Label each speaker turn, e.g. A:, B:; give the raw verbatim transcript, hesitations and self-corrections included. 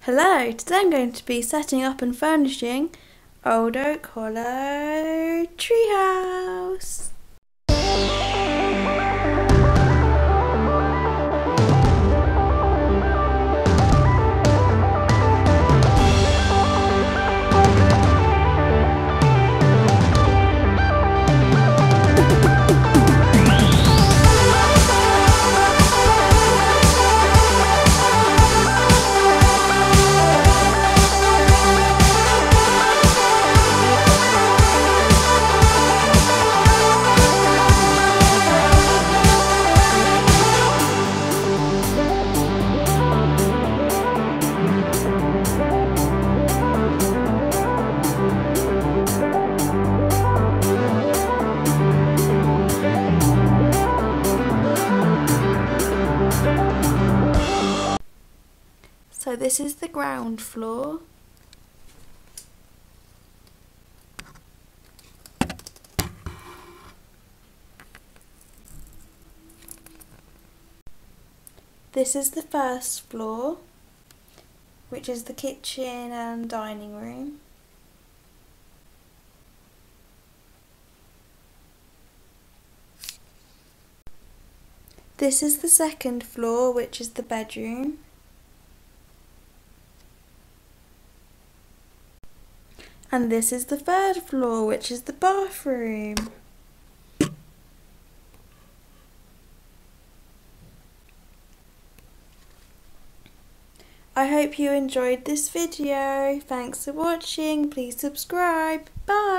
A: Hello, today I'm going to be setting up and furnishing Old Oak Hollow Treehouse. So this is the ground floor. This is the first floor, which is the kitchen and dining room. This is the second floor, which is the bedroom. And this is the third floor, which is the bathroom. I hope you enjoyed this video. Thanks for watching. Please subscribe. Bye.